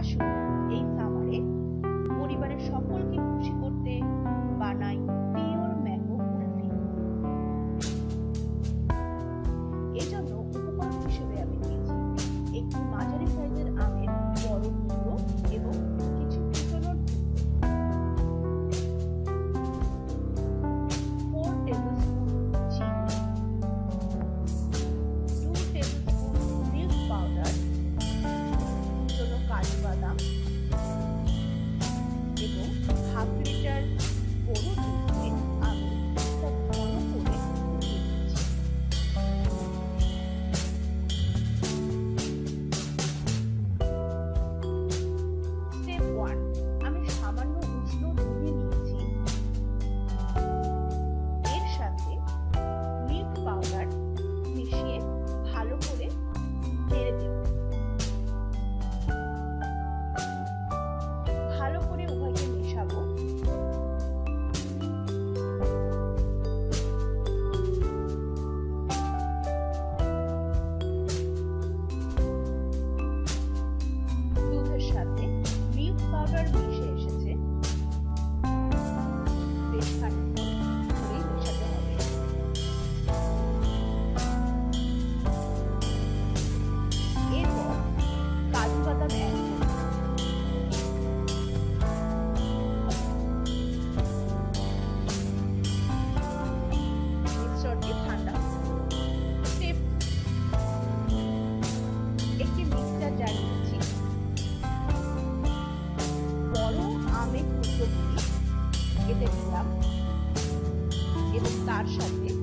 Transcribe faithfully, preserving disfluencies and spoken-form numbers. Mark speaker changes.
Speaker 1: আসুন এই সামারে পরিবারের সকলকে খুশি করতে বানাই পিওর ম্যাঙ্গো কুলফি। এজন্য উপকরণ হিসেবে আমি নিয়েছি একটি মাঝারি সাইজের আমের বড় টুকরো এবং কিছু কুচনোর ফোর টেবিল স্পুন চিনি, two tablespoon milk powder, কুচনো কাজু বাদাম এবং হাফ লিটার গরুর দুধকে আমি খুব ঘন করে ফুটিয়ে দিচ্ছি। স্টেপ ওয়ান, আমি সামান্য উষ্ণ দুধে নিয়েছি, এর সাথে মিল্ক পাউডার মিশিয়ে ভালো করে নেড়ে দেব। ভালো করে উভয়কে মেশাবো। দুধের সাথে মিল্ক পাউডার মিশে এসেছে, বেশ খানিকক্ষণ ধরেই মেশাতে হবে। এরপর কাজু বাদাম অ্যাড করব। মিশ্রণটি ঠান্ডা হবে। স্টেপ একটি মিক্সার জার নিচ্ছি, বড় আমের টুকরোগুলি কেটে নিলাম এবং তার সাথে